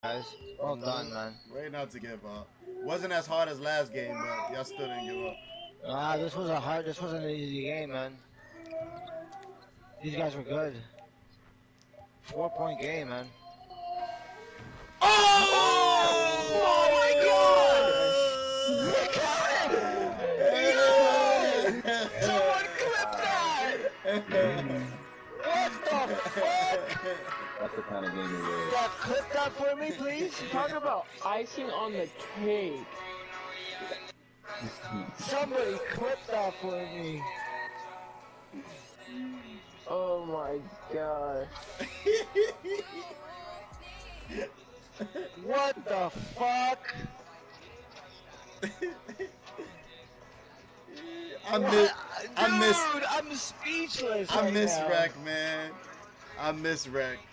Guys, well done, man. Way not to give up. Wasn't as hard as last game, but y'all still didn't give up. This wasn't an easy game, man. These guys were good. 4-point game, man. Oh! Oh my God! He got it! Yeah! Someone clip that! What the fuck? That's the kind of game you really. Yeah, clip that for me, please. Talk about icing on the cake. Somebody clip that for me. Oh my god. What the fuck? I miss Dude, I'm speechless. I right miss now. Rec, man. I miss Rec.